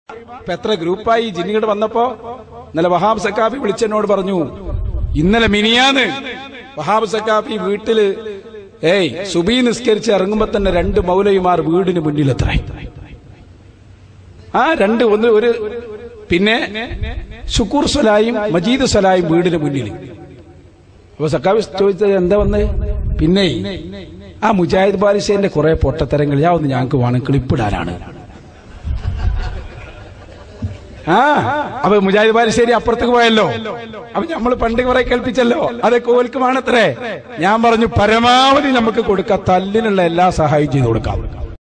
ഇപ്പൊ എത്ര ഗ്രൂപ്പായി ജിന്നിങ്ങോട് വന്നപ്പോ ഇന്നലെ വഹാബ് സക്കാഫി വിളിച്ചെന്നോട് പറഞ്ഞു, ഇന്നലെ മിനിയാന്ന് വഹാബ് സക്കാഫി വീട്ടില് സുബീ നിസ്കരിച്ച് ഇറങ്ങുമ്പോ തന്നെ 2 മൗലവിമാർ വീടിന് മുന്നിലെത്ര. ഒരു പിന്നെ ശുക്കൂർ സ്വലായും മജീദ് സ്വലായും വീടിന് മുന്നിൽ. അപ്പൊ സക്കാഫി ചോദിച്ചത് എന്താ വന്ന്, പിന്നെ ആ മുജാഹിദ് ബാലിശേന്റെ കുറെ പൊട്ടത്തരങ്ങൾ ഒന്ന് ഞങ്ങൾക്ക് വേണം ക്ലിപ്പിടാനാണ്. അപ്പൊ മുജാഹിദ് ബാലിശ്ശേരി അപ്പുറത്തേക്ക് പോയല്ലോ. അപ്പൊ നമ്മള് പണ്ട് കുറെ കേൾപ്പിച്ചല്ലോ, അതൊക്കെ ഓൽക്ക് വേണത്രേ. ഞാൻ പറഞ്ഞു പരമാവധി നമുക്ക് കൊടുക്കാം, തല്ലിനുള്ള എല്ലാ സഹായം ചെയ്തു കൊടുക്കാം.